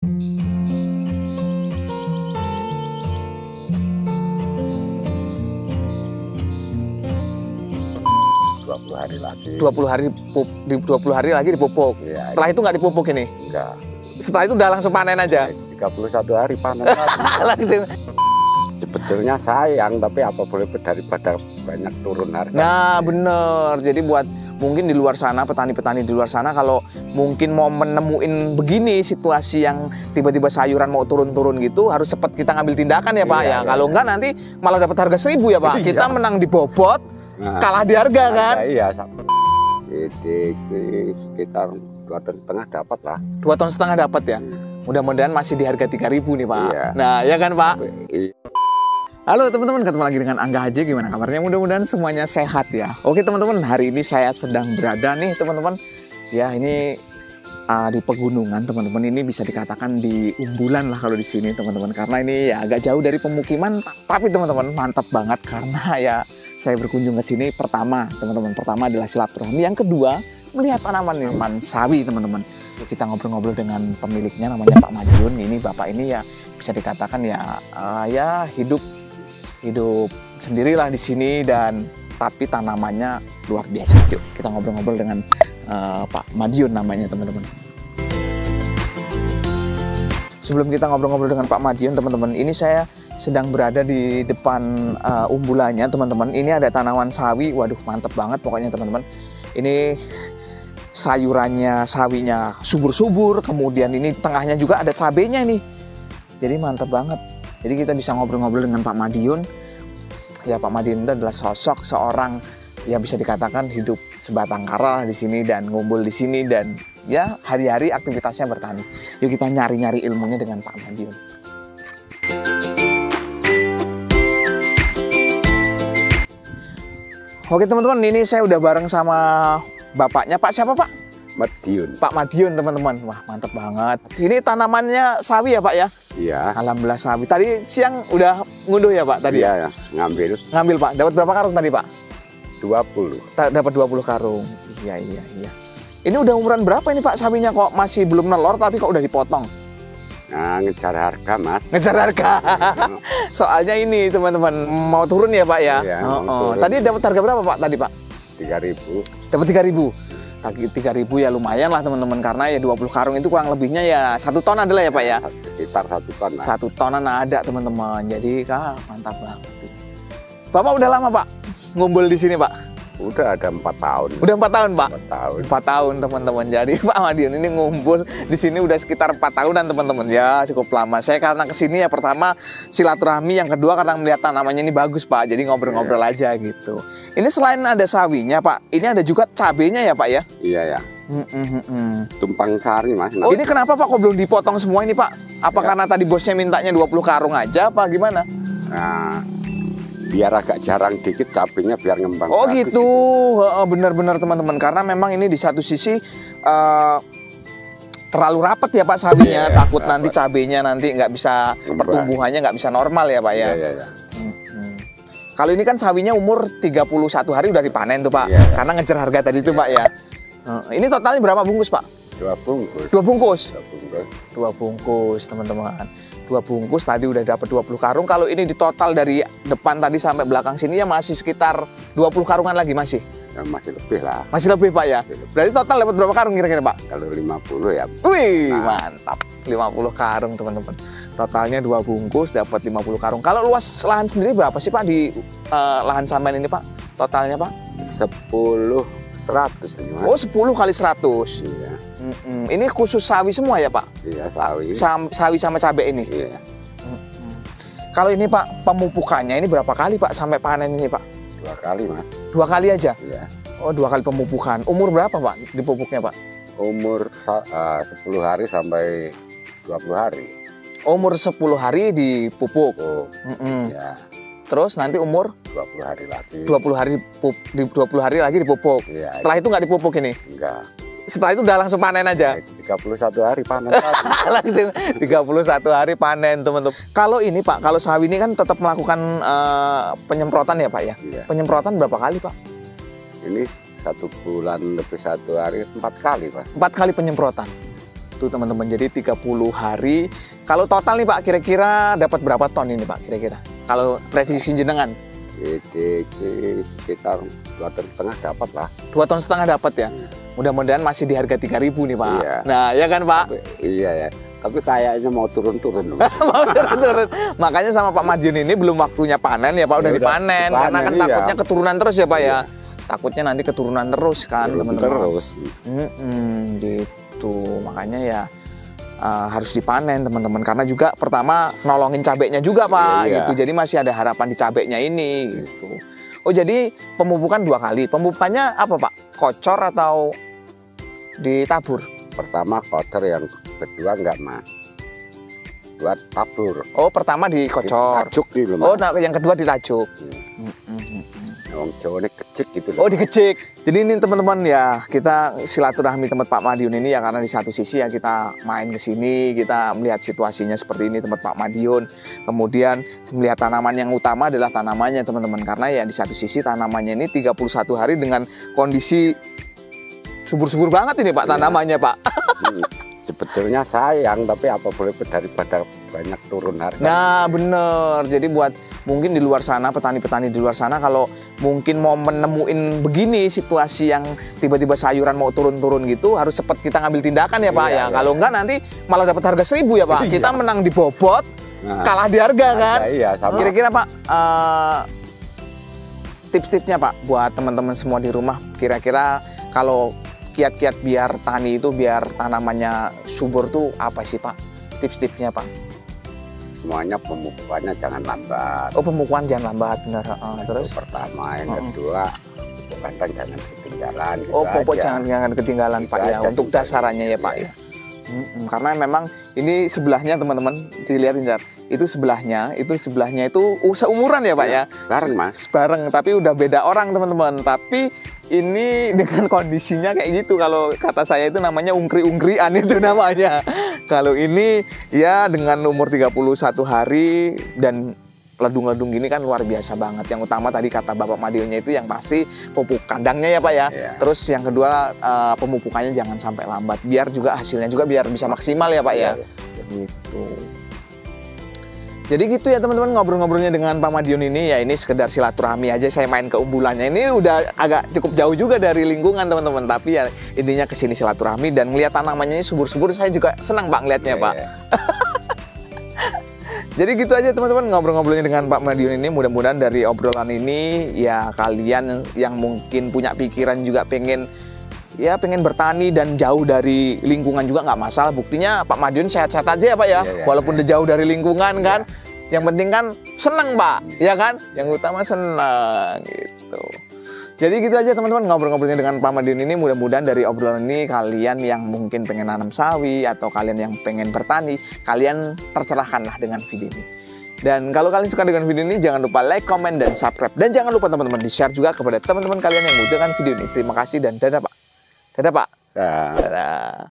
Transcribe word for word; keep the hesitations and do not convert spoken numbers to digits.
dua puluh hari lagi. dua puluh hari di dua puluh hari lagi dipupuk. Ya, setelah itu nggak dipupuk ini? Enggak. Setelah itu udah langsung panen aja. tiga puluh satu hari panen lagi. Sebetulnya sayang, tapi apa boleh daripada banyak turun harga. Nah, bener. Jadi buat mungkin di luar sana, petani-petani di luar sana kalau mungkin mau menemuin begini situasi yang tiba-tiba sayuran mau turun-turun gitu, harus cepat kita ngambil tindakan ya Pak. Iya, ya. iya. Kalau enggak nanti malah dapat harga seribu ya Pak. Iya. Kita menang di bobot, nah, kalah di harga kan. Iya, Jadi sekitar dua ton setengah dapat lah. Dua ton setengah dapat ya. Mudah-mudahan masih di harga tiga ribu nih Pak. Iya. Nah, ya kan Pak. Iya. Halo teman-teman, ketemu lagi dengan Angga Haji. Gimana kabarnya? Mudah-mudahan semuanya sehat ya. Oke teman-teman, hari ini saya sedang berada nih teman-teman. Ya ini uh, di pegunungan teman-teman. Ini bisa dikatakan di umbulan lah kalau di sini teman-teman. Karena ini ya agak jauh dari pemukiman, tapi teman-teman mantap banget karena ya saya berkunjung ke sini pertama teman-teman. Pertama adalah silaturahmi. Yang kedua melihat tanaman tanaman sawi teman-teman. Kita ngobrol-ngobrol dengan pemiliknya namanya Pak Madiun. Ini bapak ini ya bisa dikatakan ya uh, ya hidup hidup sendirilah di sini dan tapi tanamannya luar biasa. Yuk kita ngobrol-ngobrol dengan uh, Pak Madiun namanya teman-teman. Sebelum kita ngobrol-ngobrol dengan Pak Madiun teman-teman, ini saya sedang berada di depan uh, umbulannya teman-teman. Ini ada tanaman sawi, waduh mantep banget pokoknya teman-teman. Ini sayurannya, sawinya subur-subur, kemudian ini tengahnya juga ada cabenya nih. Jadi mantep banget. Jadi kita bisa ngobrol-ngobrol dengan Pak Madiun. Ya Pak Madiun itu adalah sosok seorang yang bisa dikatakan hidup sebatang kara di sini dan ngumpul di sini dan ya hari-hari aktivitasnya bertani. Yuk kita nyari-nyari ilmunya dengan Pak Madiun. Oke teman-teman, ini saya udah bareng sama bapaknya. Pak siapa Pak? Madiun. Pak Madiun teman-teman. Wah mantep banget. Ini tanamannya sawi ya Pak ya? Iya. Alhamdulillah sawi. Tadi siang udah ngunduh ya Pak tadi? Iya ya, ngambil. Ngambil Pak. Dapat berapa karung tadi Pak? dua puluh. Dapat dua puluh karung. Iya iya iya. Ini udah umuran berapa ini Pak sawinya kok masih belum nelor tapi kok udah dipotong? Nah, ngejar harga Mas. Ngejar harga. Soalnya ini teman-teman mau turun ya Pak ya? Iya, oh, oh. turun. Tadi dapat harga berapa Pak tadi Pak? tiga ribu. Dapat tiga ribu. tiga ribu ya lumayan lah teman-teman karena ya dua puluh karung itu kurang lebihnya ya satu ton adalah ya Pak ya? Sekitar satu ton lah. Satu tonan ada teman-teman. Jadi kah mantap banget. Bapak udah lama Pak ngumpul di sini Pak? Udah ada empat tahun. Udah empat tahun Pak? Empat tahun. Empat tahun teman-teman. Jadi Pak Madiun ini ngumpul di sini udah sekitar empat tahunan teman-teman. Ya cukup lama. Saya karena kesini ya pertama silaturahmi, yang kedua karena melihat tanamannya ini bagus Pak. Jadi ngobrol-ngobrol yeah. aja gitu. Ini selain ada sawinya Pak, ini ada juga cabenya ya Pak ya? Iya ya. Mm -mm -mm. Tumpang sari Mas. Oh ini kenapa Pak kok belum dipotong semua ini Pak? Apa ya. Karena tadi bosnya mintanya dua puluh karung aja apa gimana? Nah, biar agak jarang dikit cabenya biar ngembang. Oh gitu, benar-benar teman-teman. Karena memang ini di satu sisi uh, terlalu rapat ya Pak sawinya, yeah, takut rapat. Nanti cabenya nanti nggak bisa ngembang. Pertumbuhannya nggak bisa normal ya Pak ya. Yeah, yeah, yeah. Hmm. Kalau ini kan sawinya umur tiga puluh satu hari udah dipanen tuh Pak, yeah, yeah. Karena ngejar harga tadi itu yeah. Pak ya. Uh, ini totalnya berapa bungkus Pak? Dua bungkus. Dua bungkus. Dua bungkus. Dua bungkus teman-teman. Dua bungkus tadi udah dapat dua puluh karung. Kalau ini di total dari depan tadi sampai belakang sini ya masih sekitar dua puluh karungan lagi masih. Ya, masih lebih lah. Masih lebih Pak ya. Lebih. Berarti total dapat berapa karung kira-kira Pak? Kalau lima puluh ya. Wih, nah. Mantap. lima puluh karung teman-teman. Totalnya dua bungkus dapat lima puluh karung. Kalau luas lahan sendiri berapa sih Pak di uh, lahan sampean ini Pak? Totalnya Pak? sepuluh seratus ini Mas. Oh, sepuluh kali seratus. Iya. Mm-mm. Ini khusus sawi semua ya Pak? Iya, sawi. Sam, sawi sama cabai ini? Iya. Mm-mm. Kalau ini Pak, pemupukannya ini berapa kali Pak sampai panen ini Pak? Dua kali Mas. Dua kali aja? Iya. Oh, dua kali pemupukan. Umur berapa Pak dipupuknya Pak? Umur uh, sepuluh hari sampai dua puluh hari. Umur sepuluh hari dipupuk? Oh, mm-mm. Ya. Terus nanti umur? dua puluh hari lagi. dua puluh hari dipup, di dua puluh hari lagi dipupuk. Iya, setelah itu nggak dipupuk ini? Enggak. Setelah itu udah langsung panen aja? tiga puluh satu hari panen lagi. tiga puluh satu hari panen teman-teman. Kalau ini Pak, kalau sawi ini kan tetap melakukan uh, penyemprotan ya Pak ya? Iya. Penyemprotan berapa kali Pak? Ini satu bulan lebih satu hari empat kali Pak. Empat kali penyemprotan? Tuh teman-teman, jadi tiga puluh hari. Kalau total nih Pak, kira-kira dapat berapa ton ini Pak kira-kira? Kalau prediksi jenengan? Jadi sekitar dua ton setengah dapat lah. Dua ton setengah dapat ya? Mudah-mudahan masih di harga tiga ribu nih Pak. Iya. Nah ya kan Pak? Tapi, iya ya. Tapi kayaknya mau turun-turun. Mau turun-turun. Makanya sama Pak Madiun ini belum waktunya panen ya Pak, udah, Ya, udah dipanen. dipanen, Karena kan iya. takutnya keturunan terus ya Pak Iya. ya. Takutnya nanti keturunan terus kan Turun teman-teman. terus. Mm-mm, gitu. Makanya ya uh, harus dipanen teman-teman. Karena juga pertama nolongin cabenya juga Pak. Iya. Gitu. Jadi masih ada harapan di cabenya ini. Gitu. Oh jadi pemupukan dua kali. Pemupukannya apa Pak? Kocor atau ditabur? Pertama kotor, yang kedua enggak mah. Buat tabur. Oh pertama dikocor. Tajuk gitu. Oh nah, yang kedua ditajuk. Hmm. Mm-mm. Wong Jawa ini kecik gitu Oh loh. dikecik. Jadi ini teman-teman ya, kita silaturahmi tempat Pak Madiun ini ya, karena di satu sisi ya kita main ke sini, kita melihat situasinya seperti ini tempat Pak Madiun. Kemudian melihat tanaman yang utama adalah tanamannya teman-teman, karena ya di satu sisi tanamannya ini tiga puluh satu hari dengan kondisi subur-subur banget ini Pak Iya. tanamannya Pak. Hmm. Sebetulnya sayang, tapi apa boleh daripada banyak turun harga. Nah bener, jadi buat mungkin di luar sana, petani-petani di luar sana kalau mungkin mau menemuin begini situasi yang tiba-tiba sayuran mau turun-turun gitu, harus cepat kita ngambil tindakan ya Pak. Iya, ya iya. Kalau enggak nanti malah dapat harga seribu ya Pak. Iya. Kita menang di bobot, Nah, kalah di harga kan. harga, iya, sama. Kira-kira Pak, eh, tips-tipsnya Pak buat teman-teman semua di rumah, kira-kira kalau kiat-kiat biar tani itu, biar tanamannya subur tuh apa sih Pak? Tips-tipsnya Pak? Semuanya pemupukannya jangan lambat. Oh pemupukan jangan lambat, benar. Uh, terus? Itu pertama, yang Uh-uh. kedua pupuk jangan ketinggalan. Gitu Oh pupuk aja. jangan jangan ketinggalan Gitu Pak ya, aja untuk sudah. dasarannya ya Pak ya. Mm-mm, karena memang ini sebelahnya teman-teman dilihatin Jar. Itu sebelahnya, itu sebelahnya itu uh, seumuran ya Pak ya. Bareng Mas. Bareng, tapi udah beda orang teman-teman. Tapi ini dengan kondisinya kayak gitu, kalau kata saya itu namanya ungkri-ungkrian itu namanya. Kalau ini ya dengan umur tiga puluh satu hari dan ledung-ledung gini kan luar biasa banget. Yang utama tadi kata Bapak Madionnya itu yang pasti pupuk kandangnya ya Pak ya. Iya. Terus yang kedua uh, pemupukannya jangan sampai lambat, biar juga hasilnya juga biar bisa maksimal ya Pak ya. Iya. Gitu. Jadi gitu ya teman-teman, ngobrol-ngobrolnya dengan Pak Madiun ini ya, ini sekedar silaturahmi aja, saya main ke umbulannya. Ini udah agak cukup jauh juga dari lingkungan teman-teman, tapi ya intinya ke sini silaturahmi dan ngelihat tanamannya subur-subur, saya juga senang Pak ngelihatnya Pak. Iya. Jadi gitu aja teman-teman ngobrol-ngobrolnya dengan Pak Madiun ini. Mudah-mudahan dari obrolan ini ya kalian yang mungkin punya pikiran juga pengen ya pengen bertani dan jauh dari lingkungan juga nggak masalah. Buktinya Pak Madiun sehat-sehat aja ya Pak ya. Iya, iya, Walaupun iya. udah jauh dari lingkungan kan. Yang penting kan seneng Pak, ya kan? Yang utama seneng gitu. Jadi gitu aja teman-teman ngobrol-ngobrolnya dengan Pak Madiun ini. Mudah-mudahan dari obrolan ini kalian yang mungkin pengen nanam sawi atau kalian yang pengen bertani, kalian tercerahkanlah dengan video ini. Dan kalau kalian suka dengan video ini, jangan lupa like, comment, dan subscribe. Dan jangan lupa teman-teman di-share juga kepada teman-teman kalian yang membutuhkan video ini. Terima kasih dan dadah Pak. Dadah Pak. Nah. Dadah.